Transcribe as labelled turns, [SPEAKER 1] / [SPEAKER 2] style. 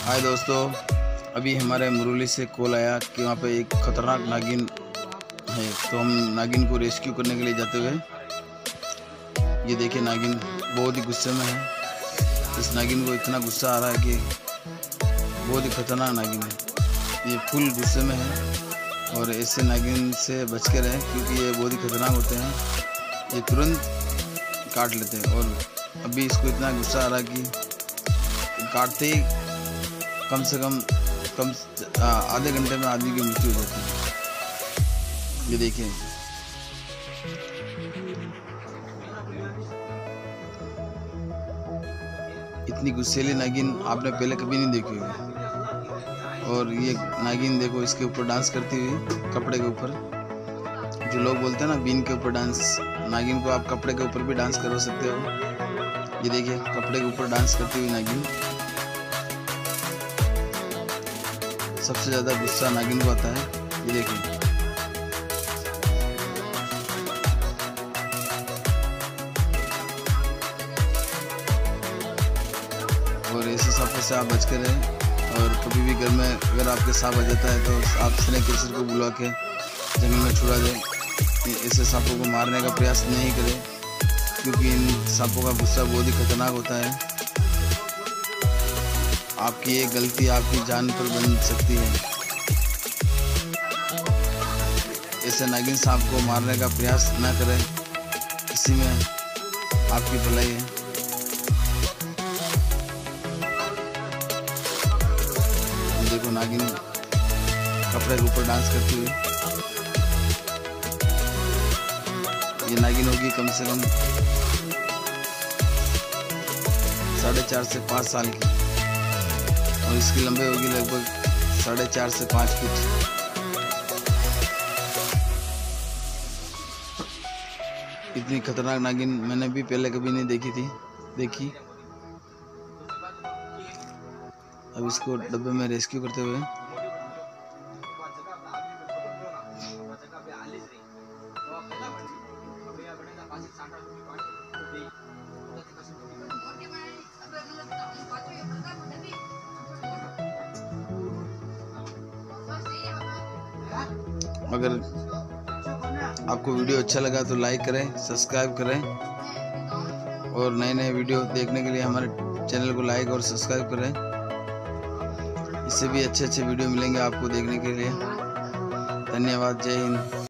[SPEAKER 1] हाय दोस्तों, अभी हमारे मुरली से कॉल आया कि वहाँ पे एक खतरनाक नागिन है। तो हम नागिन को रेस्क्यू करने के लिए जाते हुए, ये देखिए नागिन बहुत ही गुस्से में है। इस नागिन को इतना गुस्सा आ रहा है कि बहुत ही खतरनाक नागिन है। ये फुल गुस्से में है और ऐसे नागिन से बच के रहें क्योंकि ये बहुत ही खतरनाक होते हैं। ये तुरंत काट लेते हैं और अभी इसको इतना गुस्सा आ रहा है कि काटते ही कम से कम आधे घंटे में आदमी की मृत्यु हो जाती है। ये देखिए, इतनी गुस्सैली नागिन आपने पहले कभी नहीं देखी होगी। और ये नागिन देखो, इसके ऊपर डांस करती हुई, कपड़े के ऊपर। जो लोग बोलते हैं ना बीन के ऊपर डांस, नागिन को आप कपड़े के ऊपर भी डांस करवा सकते हो। ये देखिए, कपड़े के ऊपर डांस करती हुई नागिन। सबसे ज़्यादा गुस्सा नागिन को आता है। ये देखिए, और ऐसे सांपों से आप बच कर रहें। और कभी भी घर में अगर आपके सांप आ जाता है तो आप स्नेक किलर को बुला के जमीन में छुड़ा दें। ऐसे सांपों को मारने का प्रयास नहीं करें क्योंकि इन सांपों का गुस्सा बहुत ही खतरनाक होता है। आपकी ये गलती आपकी जान पर बन सकती है। ऐसे नागिन सांप को मारने का प्रयास न करें, इसी में आपकी भलाई है। देखो, नागिन कपड़े के ऊपर डांस करती हुई। ये नागिन होगी कम से कम 4.5 से 5 साल की और इसकी लंबाई होगी लगभग 4.5 से 5 फीट। इतनी खतरनाक नागिन मैंने भी पहले कभी नहीं देखी। अब इसको डब्बे में रेस्क्यू करते हुए अगर आपको वीडियो अच्छा लगा तो लाइक करें, सब्सक्राइब करें और नए नए वीडियो देखने के लिए हमारे चैनल को लाइक और सब्सक्राइब करें। इससे भी अच्छे वीडियो मिलेंगे आपको देखने के लिए। धन्यवाद। जय हिंद।